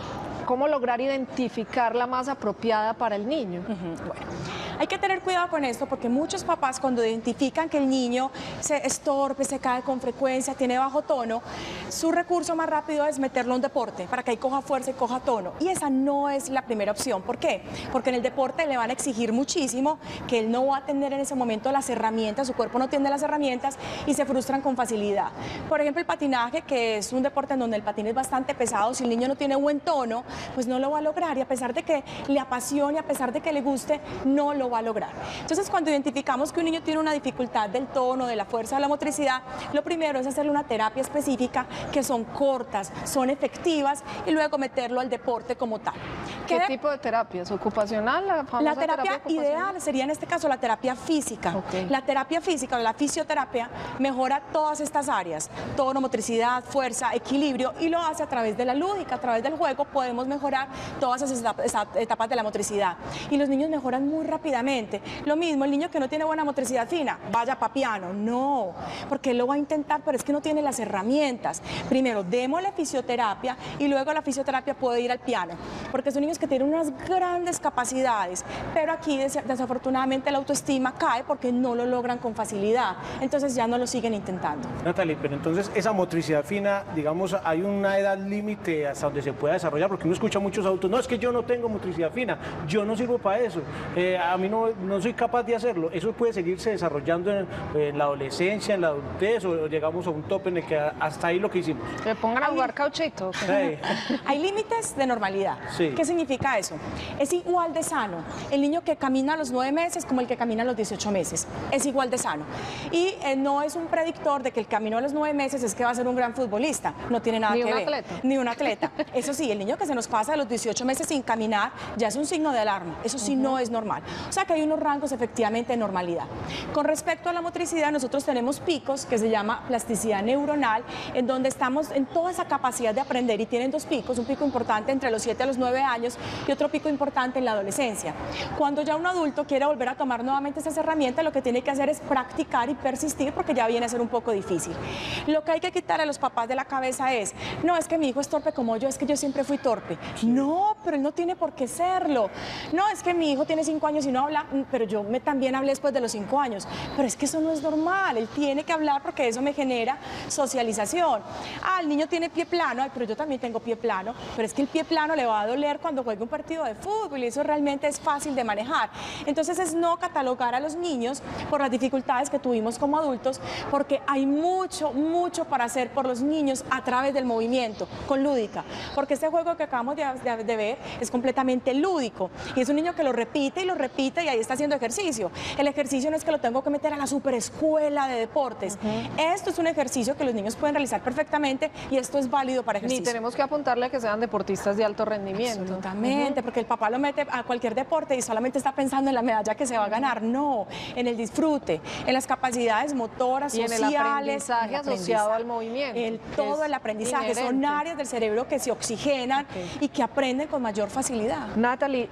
¿cómo lograr identificar la más apropiada para el niño? Bueno, hay que tener cuidado con esto porque muchos papás cuando identifican que el niño es torpe, se cae con frecuencia, tiene bajo tono, su recurso más rápido es meterlo a un deporte para que ahí coja fuerza y coja tono. Y esa no es la primera opción. ¿Por qué? Porque en el deporte le van a exigir muchísimo, que él no va a tener en ese momento las herramientas, su cuerpo no tiene las herramientas y se frustran con facilidad. Por ejemplo, el patinaje, que es un deporte en donde el patín es bastante pesado, si el niño no tiene buen tono, pues no lo va a lograr y a pesar de que le apasione, a pesar de que le guste, no lo va a lograr. Entonces, cuando identificamos que un niño tiene una dificultad del tono, de la fuerza, de la motricidad, lo primero es hacerle una terapia específica que son cortas, son efectivas y luego meterlo al deporte como tal. ¿Qué tipo de terapias? ¿Ocupacional? La terapia ideal sería en este caso la terapia física. Okay. La terapia física o la fisioterapia mejora todas estas áreas, tono, motricidad, fuerza, equilibrio y lo hace a través de la lúdica, a través del juego podemos mejorar todas esas etapas de la motricidad y los niños mejoran muy rápidamente. Lo mismo, el niño que no tiene buena motricidad fina, vaya para piano, no, porque él lo va a intentar, pero es que no tiene las herramientas. Primero, démosle fisioterapia y luego la fisioterapia puede ir al piano, porque son niños que tienen unas grandes capacidades, pero aquí desafortunadamente la autoestima cae porque no lo logran con facilidad, entonces ya no lo siguen intentando. Natalie, pero entonces esa motricidad fina, digamos, hay una edad límite hasta donde se pueda desarrollar, porque uno escucha muchos adultos, no, es que yo no tengo motricidad fina, yo no sirvo para eso, a mí no soy capaz de hacerlo. ¿Eso puede seguirse desarrollando en la adolescencia, en la adultez, o llegamos a un tope en el que hasta ahí lo que hicimos? Que pongan a jugar cauchito. Sí. Hay límites de normalidad. Sí. ¿Qué significa eso? Es igual de sano el niño que camina a los 9 meses como el que camina a los 18 meses. Es igual de sano. Y no es un predictor de que el camino a los 9 meses es que va a ser un gran futbolista. No tiene nada que ver. Ni un atleta. Eso sí, el niño que se nos pasa a los 18 meses sin caminar ya es un signo de alarma. Eso sí no es normal. O sea que hay unos rangos efectivamente de normalidad. Con respecto a la motricidad, nosotros tenemos picos que se llama plasticidad neuronal, en donde estamos en toda esa capacidad de aprender y tienen dos picos, un pico importante entre los 7 a los 9 años y otro pico importante en la adolescencia. Cuando ya un adulto quiere volver a tomar nuevamente esas herramientas, lo que tiene que hacer es practicar y persistir porque ya viene a ser un poco difícil. Lo que hay que quitar a los papás de la cabeza es, no, es que mi hijo es torpe como yo, es que yo siempre fui torpe. No, pero él no tiene por qué serlo. No, es que mi hijo tiene 5 años y no habla, pero yo también hablé después de los 5 años. Pero es que eso no es normal, él tiene que hablar porque eso me genera socialización. Ah, el niño tiene pie plano, ay, pero yo también tengo pie plano, pero es que el pie plano le va a doler cuando juegue un partido de fútbol y eso realmente es fácil de manejar. Entonces es no catalogar a los niños por las dificultades que tuvimos como adultos, porque hay mucho para hacer por los niños a través del movimiento, con lúdica, porque este juego que acabamos de ver es completamente lúdico y es un niño que lo repite y ahí está haciendo ejercicio. El ejercicio no es que lo tengo que meter a la superescuela de deportes. Esto es un ejercicio que los niños pueden realizar perfectamente y esto es válido para ejercicio. Ni tenemos que apuntarle a que sean deportistas de alto rendimiento. Absolutamente, porque el papá lo mete a cualquier deporte y solamente está pensando en la medalla que se va a ganar. No, en el disfrute, en las capacidades motoras, y sociales. en el aprendizaje asociado al movimiento. Todo el aprendizaje. Son áreas del cerebro que se oxigenan y que aprenden con mayor facilidad. Natalie,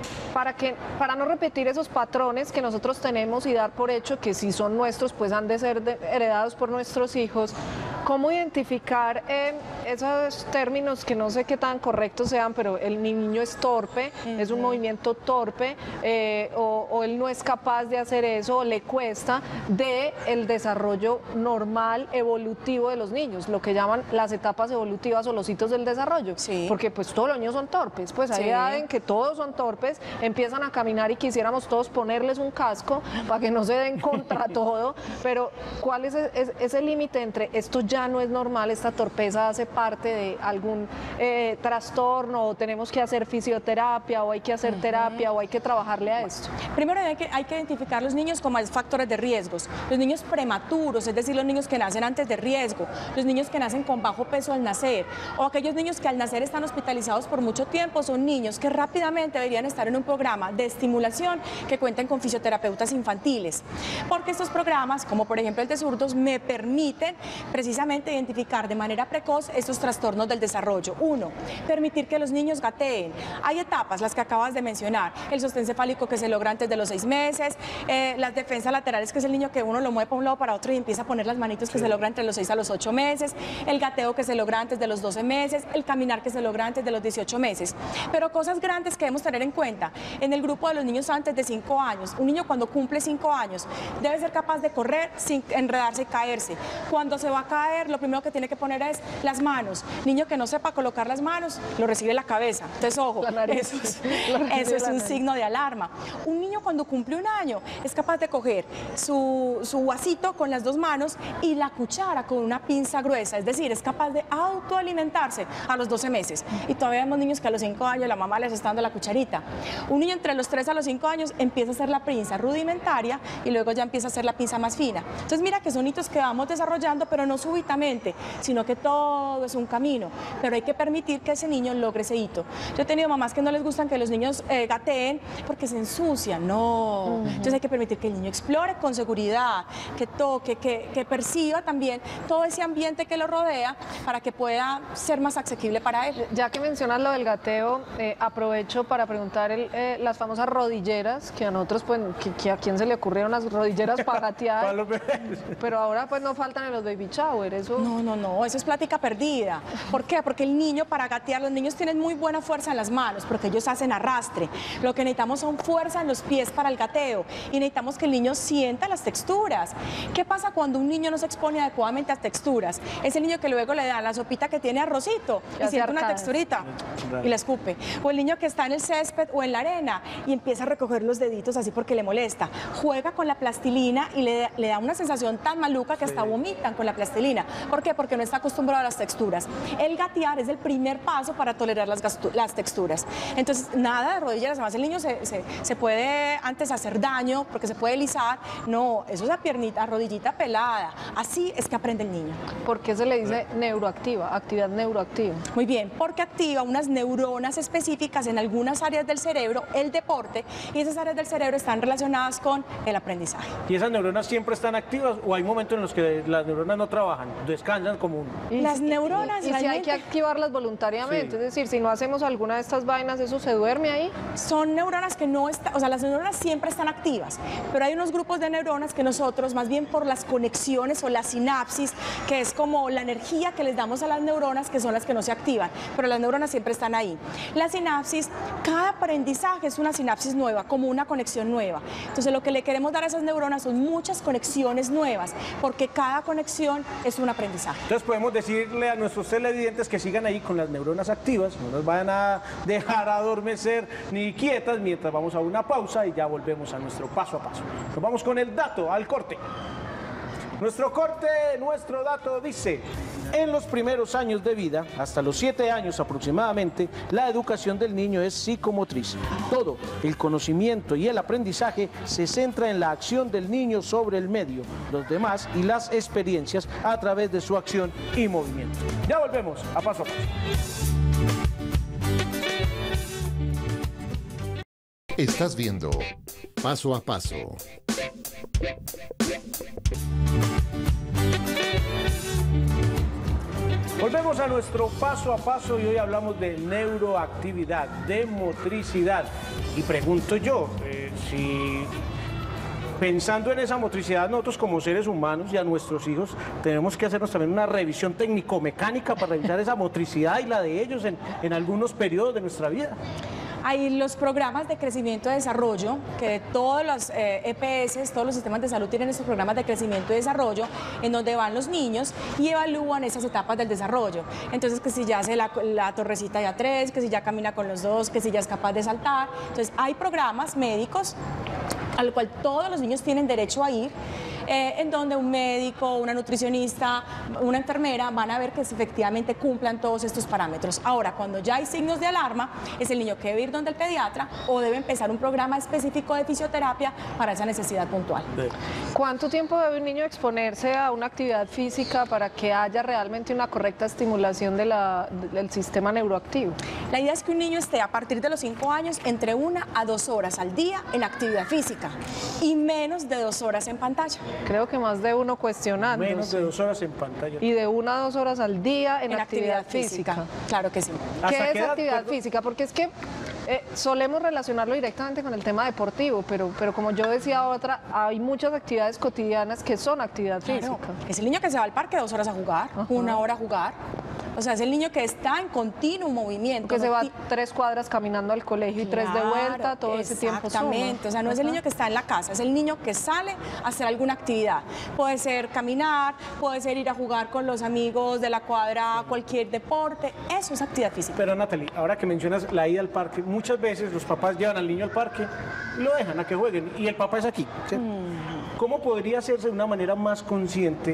para no repetir esos patrones que nosotros tenemos y dar por hecho que si son nuestros, pues han de ser heredados por nuestros hijos, ¿cómo identificar esos términos que no sé qué tan correctos sean, pero el niño es torpe, es un movimiento torpe, o él no es capaz de hacer eso, o le cuesta, del desarrollo normal, evolutivo de los niños, lo que llaman las etapas evolutivas o los hitos del desarrollo? Sí. Porque pues todos los niños son torpes, pues hay edad en que todos son torpes, empiezan a caminar y quisiéramos todos ponerles un casco para que no se den contra todo, pero ¿cuál es ese límite entre esto ya no es normal, esta torpeza hace parte de algún trastorno, o tenemos que hacer fisioterapia, o hay que hacer terapia, o hay que trabajarle a esto? Primero hay que identificar los niños con más factores de riesgos. Los niños prematuros, es decir, los niños que nacen antes de riesgo, los niños que nacen con bajo peso al nacer, o aquellos niños que al nacer están hospitalizados por mucho tiempo, son niños que rápidamente deberían estar en un programa de estimulación que cuenten con fisioterapeutas infantiles. Porque estos programas, como por ejemplo el de zurdos, me permiten precisamente precisamente identificar de manera precoz estos trastornos del desarrollo. 1, permitir que los niños gateen. Hay etapas, las que acabas de mencionar, el sostén cefálico que se logra antes de los 6 meses, las defensas laterales, que es el niño que uno lo mueve para un lado para otro y empieza a poner las manitos, que se logra entre los 6 a los 8 meses, el gateo que se logra antes de los 12 meses, el caminar que se logra antes de los 18 meses. Pero cosas grandes que debemos tener en cuenta, en el grupo de los niños antes de 5 años, un niño cuando cumple 5 años debe ser capaz de correr sin enredarse y caerse. Cuando se va a caer, lo primero que tiene que poner es las manos. Niño que no sepa colocar las manos, lo recibe la cabeza. Entonces, ojo, eso es un signo de alarma. Un niño cuando cumple 1 año es capaz de coger su vasito con las 2 manos y la cuchara con una pinza gruesa, es decir, es capaz de autoalimentarse a los 12 meses. Y todavía vemos niños que a los 5 años la mamá les está dando la cucharita. Un niño entre los 3 a los 5 años empieza a hacer la pinza rudimentaria y luego ya empieza a hacer la pinza más fina. Entonces mira que son hitos que vamos desarrollando, pero no súbitamente, sino que todo es un camino, pero hay que permitir que ese niño logre ese hito. Yo he tenido mamás que no les gustan que los niños gateen porque se ensucian, no. Entonces hay que permitir que el niño explore con seguridad, que toque, que perciba también todo ese ambiente que lo rodea para que pueda ser más asequible para él. Ya que mencionas lo del gateo, aprovecho para preguntar las famosas rodilleras, que a nosotros, pues, que a quién se le ocurrieron las rodilleras para gatear. Para los bebés. Pero ahora pues no faltan en los baby shower, eso. No, eso es plática perdida. ¿Por qué? Porque el niño para gatear, los niños tienen muy buena fuerza en las manos, porque ellos hacen arrastre. Lo que necesitamos son fuerza en los pies para el gateo y necesitamos que el niño sienta las texturas. ¿Qué pasa cuando un niño no se expone adecuadamente a texturas? Es el niño que luego le da la sopita que tiene arrocito y siente una texturita y la escupe. O el niño que está en el césped o en la arena y empieza a recoger los deditos así porque le molesta. Juega con la plastilina y le da una sensación tan maluca que hasta vomitan con la plastilina. ¿Por qué? Porque no está acostumbrado a las texturas. El gatear es el primer paso para tolerar las texturas. Entonces, nada de rodilleras, además el niño se puede antes hacer daño porque se puede lisar. No, eso es la piernita, rodillita pelada. Así es que aprende el niño. ¿Por qué se le dice neuroactiva, actividad neuroactiva? Muy bien, porque activa unas neuronas específicas en algunas áreas del cerebro, el deporte, y esas áreas del cerebro están relacionadas con el aprendizaje. ¿Y esas neuronas siempre están activas o hay momentos en los que las neuronas no trabajan, descansan como uno? Las neuronas y si hay que activarlas voluntariamente, es decir, si no hacemos alguna de estas vainas, ¿eso se duerme ahí? Son neuronas que no están, o sea, las neuronas siempre están activas, pero hay unos grupos de neuronas que nosotros, más bien por las conexiones o la sinapsis, que es como la energía que les damos a las neuronas, que son las que no se activan, pero las neuronas siempre están ahí. La sinapsis, cada aprendizaje es una sinapsis nueva, como una conexión nueva. Entonces lo que le queremos dar a esas neuronas son muchas conexiones nuevas, porque cada conexión es un aprendizaje. Entonces podemos decirle a nuestros televidentes que sigan ahí con las neuronas activas, no nos vayan a dejar adormecer ni quietas mientras vamos a una pausa y ya volvemos a nuestro paso a paso. Nos vamos con el dato, al corte. Nuestro dato dice, en los primeros años de vida, hasta los 7 años aproximadamente, la educación del niño es psicomotriz. Todo el conocimiento y el aprendizaje se centra en la acción del niño sobre el medio, los demás y las experiencias a través de su acción y movimiento. Ya volvemos a paso a paso. Estás viendo Paso a Paso. Volvemos a nuestro paso a paso y hoy hablamos de neuroactividad, de motricidad. Y pregunto yo, si pensando en esa motricidad, nosotros como seres humanos y a nuestros hijos tenemos que hacernos también una revisión técnico-mecánica para revisar esa motricidad y la de ellos en algunos periodos de nuestra vida. Hay los programas de crecimiento y desarrollo, que todos los EPS, todos los sistemas de salud tienen esos programas de crecimiento y desarrollo, en donde van los niños y evalúan esas etapas del desarrollo. Entonces, que si ya hace la torrecita de A3, que si ya camina con los 2, que si ya es capaz de saltar. Entonces, hay programas médicos al cual todos los niños tienen derecho a ir, en donde un médico, una nutricionista, una enfermera van a ver que efectivamente cumplan todos estos parámetros. Ahora, cuando ya hay signos de alarma, es el niño que debe ir donde el pediatra o debe empezar un programa específico de fisioterapia para esa necesidad puntual. ¿Cuánto tiempo debe un niño exponerse a una actividad física para que haya realmente una correcta estimulación del sistema neuroactivo? La idea es que un niño esté a partir de los 5 años entre 1 a 2 horas al día en actividad física y menos de 2 horas en pantalla. Creo que más de uno cuestionando. Menos de 2 horas en pantalla. Y de 1 a 2 horas al día en actividad física. Claro que sí. ¿Hasta ¿Qué qué es edad, actividad perdón? física? Porque es que solemos relacionarlo directamente con el tema deportivo, pero como yo decía otra, hay muchas actividades cotidianas que son actividad Claro. física. Es el niño que se va al parque 2 horas a jugar, 1 hora a jugar. O sea, es el niño que está en continuo movimiento. Que se no va ti- 3 cuadras caminando al colegio y 3 de vuelta, todo ese tiempo suma. Exactamente, o sea, no es el Ajá. niño que está en la casa, es el niño que sale a hacer alguna actividad. Puede ser caminar, puede ser ir a jugar con los amigos de la cuadra, cualquier deporte, eso es actividad física. Pero Natalie, ahora que mencionas la ida al parque, muchas veces los papás llevan al niño al parque y lo dejan a que jueguen y el papá es aquí. ¿Sí? ¿Cómo podría hacerse de una manera más consciente,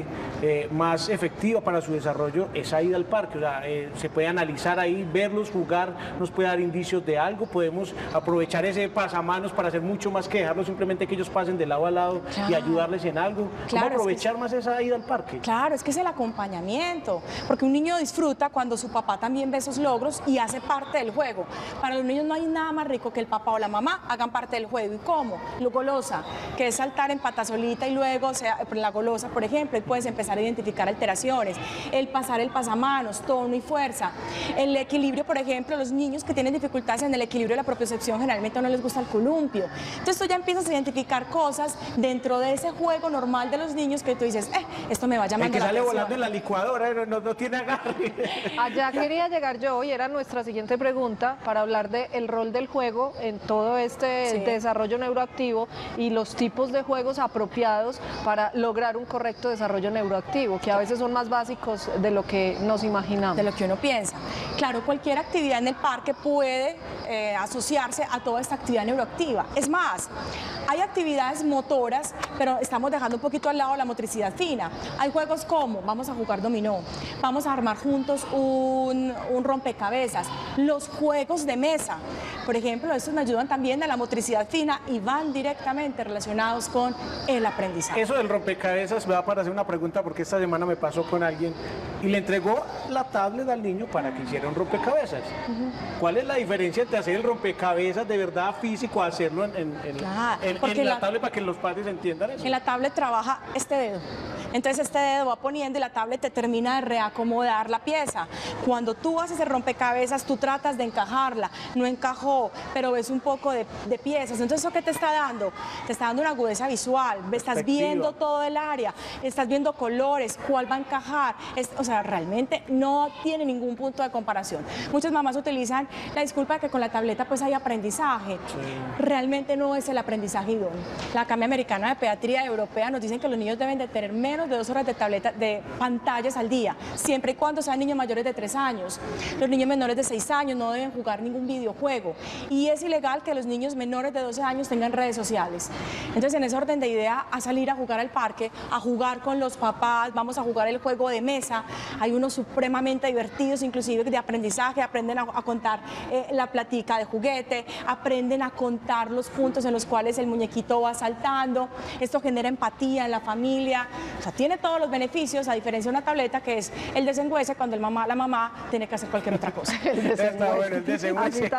más efectiva para su desarrollo esa ida al parque? O sea, se puede analizar ahí, verlos jugar, nos puede dar indicios de algo, podemos aprovechar ese pasamanos para hacer mucho más que dejarlos simplemente que ellos pasen de lado a lado y Claro. ayudarles en algo. Claro, es ¿Cómo que aprovechar más esa ida al parque? Claro, es que es el acompañamiento, porque un niño disfruta cuando su papá también ve esos logros y hace parte del juego. Para los niños no hay nada más rico que el papá o la mamá hagan parte del juego. ¿Y cómo? Lo golosa, que es saltar en pata solita y luego, o sea, la golosa, por ejemplo, y puedes empezar a identificar alteraciones, el pasar el pasamanos, tono y fuerza, el equilibrio, por ejemplo, los niños que tienen dificultades en el equilibrio de la propiocepción generalmente no les gusta el columpio. Entonces tú ya empiezas a identificar cosas dentro de ese juego normal de los niños que tú dices, esto me va El llamando que la sale atención. volando en la licuadora no tiene agarre. Allá quería llegar yo y era nuestra siguiente pregunta para hablar del rol del juego en todo este Sí. desarrollo neuroactivo y los tipos de juegos apropiados para lograr un correcto desarrollo neuroactivo, que a veces son más básicos de lo que nos imaginamos. De lo que uno piensa. Claro, cualquier actividad en el parque puede asociarse a toda esta actividad neuroactiva. Es más, hay actividades motoras, pero estamos dejando un poquito al lado la motricidad fina. Hay juegos como, vamos a jugar dominó, vamos a armar juntos un rompecabezas, los juegos de mesa. Por ejemplo, estos me ayudan también a la motricidad fina y van directamente relacionados con el aprendizaje. Eso del rompecabezas me va para hacer una pregunta porque esta semana me pasó con alguien y le entregó la tablet al niño para que hiciera un rompecabezas. ¿Cuál es la diferencia entre hacer el rompecabezas de verdad físico a hacerlo Claro, en porque la la- tablet para que los padres entiendan eso? En la tablet trabaja este dedo. Entonces este dedo va poniendo y la tablet te termina de reacomodar la pieza. Cuando tú haces el rompecabezas, tú tratas de encajarla. No encajó, pero ves un poco de piezas. Entonces, ¿eso qué te está dando? Te está dando una agudeza visual. Estás Perspectiva. viendo todo el área, estás viendo colores, cuál va a encajar. O sea, realmente no tiene ningún punto de comparación. Muchas mamás utilizan la disculpa de que con la tableta pues hay aprendizaje. Realmente no es el aprendizaje idóneo. La Academia Americana de Pediatría Europea nos dicen que los niños deben de tener menos de 2 horas de tableta, de pantallas al día, siempre y cuando sean niños mayores de 3 años. Los niños menores de 6 años no deben jugar ningún videojuego y es ilegal que los niños menores de 12 años tengan redes sociales. Entonces, en ese orden de idea, a salir a jugar al parque, a jugar con los papás, vamos a jugar el juego de mesa. Hay unos supremamente divertidos, inclusive de aprendizaje, aprenden a contar la platica de juguete, aprenden a contar los puntos en los cuales el muñequito va saltando. Esto genera empatía en la familia. O sea, tiene todos los beneficios, a diferencia de una tableta que es el desengüece cuando la mamá tiene que hacer cualquier otra cosa. Está bueno, el desengüece. Así está.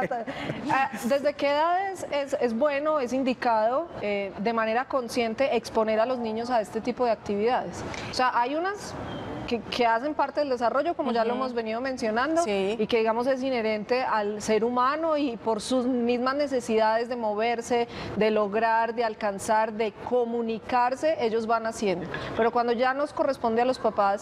¿Desde qué edades es bueno, es indicado de manera consciente exponer a los niños a este tipo de actividades? O sea, hay unas que hacen parte del desarrollo, como ya lo hemos venido mencionando, Sí. y que digamos es inherente al ser humano y por sus mismas necesidades de moverse, de lograr, de alcanzar, de comunicarse, ellos van haciendo. Pero cuando ya nos corresponde a los papás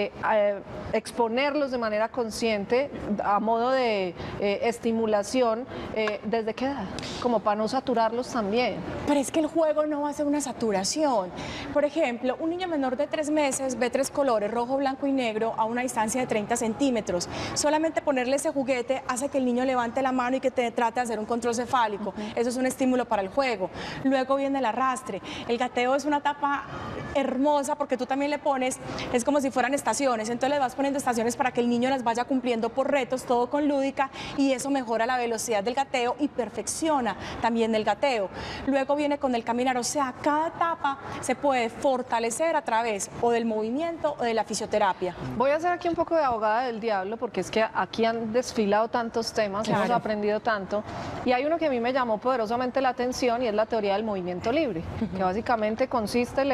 exponerlos de manera consciente, a modo de estimulación, ¿desde qué edad? Como para no saturarlos también. Pero es que el juego no va a ser una saturación. Por ejemplo, un niño menor de 3 meses ve 3 colores, rojo, blanco y negro, a una distancia de 30 centímetros. Solamente ponerle ese juguete hace que el niño levante la mano y que te trate de hacer un control cefálico. Eso es un estímulo para el juego. Luego viene el arrastre. El gateo es una etapa hermosa porque tú también le pones, es como si fueran estaciones, entonces le vas poniendo estaciones para que el niño las vaya cumpliendo por retos, todo con lúdica, y eso mejora la velocidad del gateo y perfecciona también el gateo. Luego viene con el caminar, o sea, cada etapa se puede fortalecer a través o del movimiento o de la fisioterapia. Voy a hacer aquí un poco de abogada del diablo porque es que aquí han desfilado tantos temas, hemos Claro. aprendido tanto, y hay uno que a mí me llamó poderosamente la atención y es la teoría del movimiento libre, que básicamente consiste, Leo, en dejar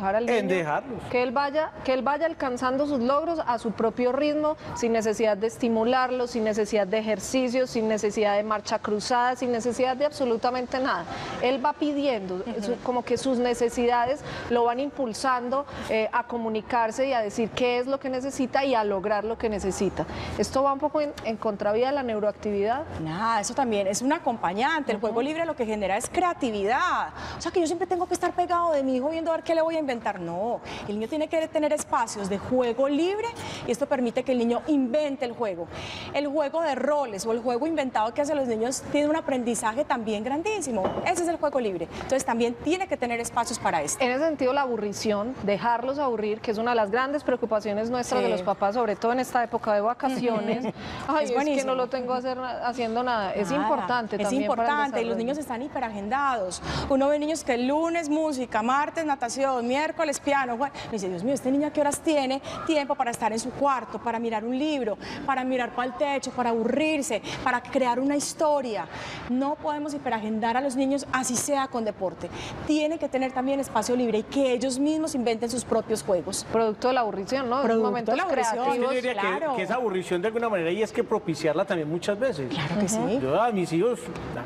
dejar al niño. En dejarlos. Que él vaya alcanzando sus logros a su propio ritmo, sin necesidad de estimularlo, sin necesidad de ejercicio, sin necesidad de marcha cruzada, sin necesidad de absolutamente nada. Él va pidiendo, como que sus necesidades lo van impulsando a comunicarse y a decir qué es lo que necesita y a lograr lo que necesita. Esto va un poco en contravía de la neuroactividad. Nada, eso también es un acompañante. El juego libre lo que genera es creatividad. O sea, que yo siempre tengo que estar pegado de mi hijo viendo a ver qué le voy a inventar. No, el niño tiene que tener espacios de juego libre y esto permite que el niño invente el juego. El juego de roles o el juego inventado que hacen los niños tiene un aprendizaje también grandísimo. Ese es el juego libre. Entonces también tiene que tener espacios para esto. En ese sentido, la aburrición, dejarlos aburrir, que es una de las grandes preocupaciones nuestras de los papás, sobre todo en esta época de vacaciones. Ay, es que no lo tengo haciendo nada. Es importante también. Es importante y los niños están hiperagendados. Uno ve niños que el lunes música, martes natación, miércoles piano. Me dice, Dios mío, ¿este niño a qué horas tiene tiempo para estar en su cuarto, para mirar un libro, para mirar para el techo, para aburrirse, para crear una historia? No podemos hiperagendar a los niños, así sea con deporte. Tienen que tener también espacio libre y que ellos mismos inventen sus propios juegos. Producto de la aburrición, ¿no? Producto Momentos de la aburrición. creativos. Yo diría claro. que esa aburrición de alguna manera y es que propiciarla también muchas veces. Claro que sí. Yo a mis hijos,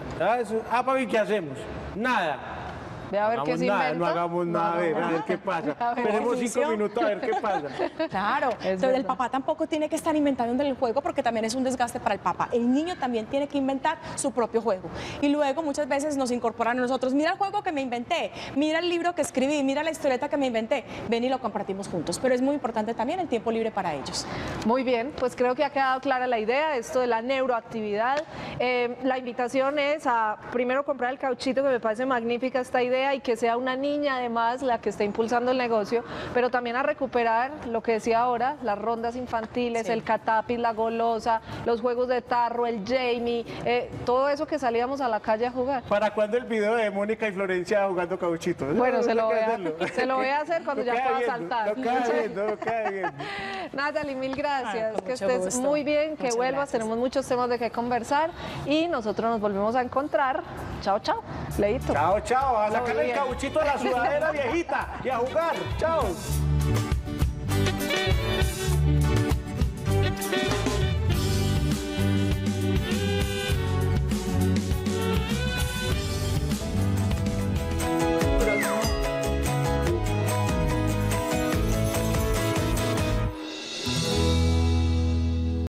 papi, ¿qué hacemos? Nada. Ve a ver qué se inventa. No hagamos nada, a ver qué pasa. Esperemos 5 minutos a ver qué pasa. Claro, entonces el papá tampoco tiene que estar inventando el juego porque también es un desgaste para el papá. El niño también tiene que inventar su propio juego. Y luego muchas veces nos incorporan a nosotros, mira el juego que me inventé, mira el libro que escribí, mira la historieta que me inventé, ven y lo compartimos juntos. Pero es muy importante también el tiempo libre para ellos. Muy bien, pues creo que ha quedado clara la idea, esto de la neuroactividad. La invitación es a primero comprar el cauchito, que me parece magnífica esta idea, y que sea una niña además la que esté impulsando el negocio, pero también a recuperar lo que decía ahora, las rondas infantiles, el catapis, la golosa, los juegos de tarro, el Jamie, todo eso que salíamos a la calle a jugar. ¿Para cuándo el video de Mónica y Florencia jugando cauchito? Bueno, se lo voy a hacer cuando ya pueda saltar. Lo queda viendo. Natalie, mil gracias, que mucho estés gusto. muy bien, que Muchas vuelvas, gracias. tenemos muchos temas de qué conversar y nosotros nos volvemos a encontrar. Chao, chao. Leito. Chao, a sacarle el bien. cauchito a la sudadera viejita y a jugar. Chao.